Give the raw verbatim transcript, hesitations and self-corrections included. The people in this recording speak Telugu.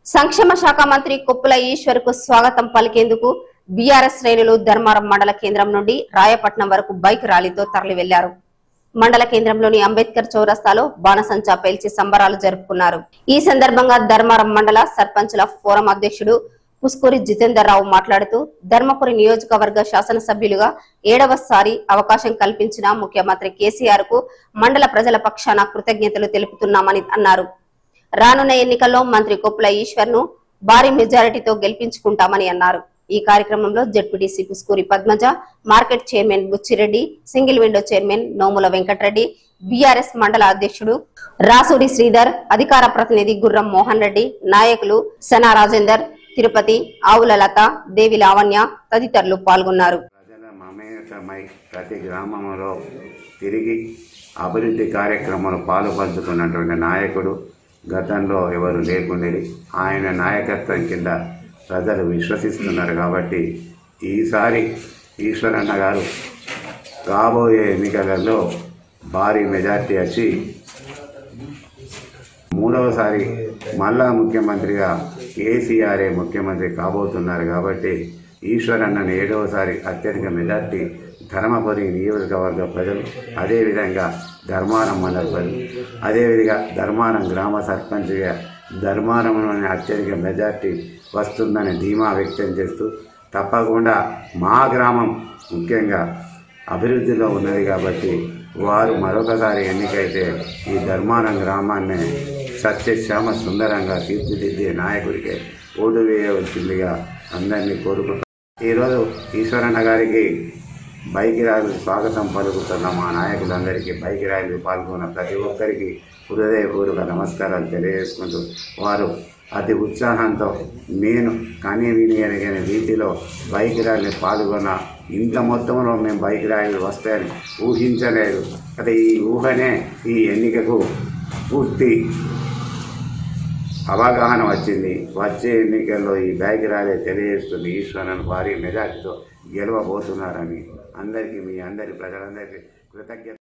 సంక్షేమ శాఖ మంత్రి కొప్పుల ఈశ్వర్ కు స్వాగతం పలికేందుకు బీఆర్ఎస్ శ్రేణులు ధర్మారం మండల కేంద్రం నుండి రాయపట్నం వరకు బైక్ ర్యాలీతో తరలి వెళ్లారు. మండల కేంద్రంలోని అంబేద్కర్ చౌరస్తాలో బాణసంచా పేల్చి సంబరాలు జరుపుకున్నారు. ఈ సందర్భంగా ధర్మారం మండల సర్పంచుల ఫోరం అధ్యక్షుడు పుస్కూరి జితేందర్ రావు మాట్లాడుతూ ధర్మపురి నియోజకవర్గ శాసనసభ్యులుగా ఏడవసారి అవకాశం కల్పించిన ముఖ్యమంత్రి కేసీఆర్ కు మండల ప్రజల పక్షాన కృతజ్ఞతలు తెలుపుతున్నామని అన్నారు. రానున్న ఎన్నికల్లో మంత్రి కొప్పుల ఈశ్వర్ ను భారీ మెజారిటీతో గెలిపించుకుంటామని అన్నారు. ఈ కార్యక్రమంలో ZPTC Puskuri Padmaja, market chairman Buchireddy, single window chairman Nomula Venkatareddy, BRS మండల అధ్యక్షుడు రాసూరి శ్రీధర్, అధికార ప్రతినిధి గుర్రం మోహన్ రెడ్డి, నాయకులు సనా రాజేందర్, తిరుపతి, ఆవుల లత, దేవి లావణ్య తదితరులు పాల్గొన్నారు. ప్రతి గ్రామంలో తిరిగి అభివృద్ధి కార్యక్రమంలో పాలు పంచుకున్నటువంటి నాయకుడు గతంలో ఎవరు లేకుండేది. ఆయన నాయకత్వం కింద ప్రజలు విశ్వసిస్తున్నారు. కాబట్టి ఈసారి ఈశ్వరన్న గారు రాబోయే ఎన్నికలలో భారీ మెజార్టీ వచ్చి మూడవసారి మళ్ళా ముఖ్యమంత్రిగా కేసీఆరే ముఖ్యమంత్రి కాబోతున్నారు. కాబట్టి ఈశ్వరన్నను ఏడవసారి అత్యధిక మెజార్టీ ధర్మపురి నియోజకవర్గ ప్రజలు, అదేవిధంగా ధర్మారం మండల ప్రజలు, అదేవిధంగా ధర్మారం గ్రామ సర్పంచ్గా ధర్మారంలోని అత్యధిక మెజార్టీ వస్తుందని ధీమా వ్యక్తం చేస్తూ, తప్పకుండా మా గ్రామం ముఖ్యంగా అభివృద్ధిలో ఉన్నది కాబట్టి వారు మరొకసారి ఎన్నికైతే ఈ ధర్మారం గ్రామాన్ని సత్యశ్యామ సుందరంగా తీర్చిదిద్దే నాయకుడికి ఓటు వేయవలసిందిగా అందరినీ కోరుకుంటాం. ఈరోజు ఈశ్వరన్న గారికి బైక్ ర్యాలీ స్వాగతం పలుకుతున్న మా నాయకులందరికీ, బైక్ ర్యాలీ పాల్గొన్న ప్రతి ఒక్కరికి హృదయపూర్వక నమస్కారాలు తెలియజేసుకుంటూ, వారు అతి ఉత్సాహంతో నేను కనీ విని ఎరగని రీతిలో బైక్ ర్యాలీ పాల్గొన్న, ఇంత మొత్తంలో మేము బైక్ ర్యాలీలు వస్తాయని ఊహించలేదు. అయితే ఈ ఊహనే ఈ ఎన్నికకు పూర్తి అవగాహన వచ్చింది. వచ్చే ఎన్నికల్లో ఈ బైక్ ర్యాలీ తెలియజేస్తుంది ఈశ్వరన్ భారీ మెజార్టీతో గెలవబోతున్నారని అందరికీ, మీ అందరి ప్రజలందరికీ కృతజ్ఞత.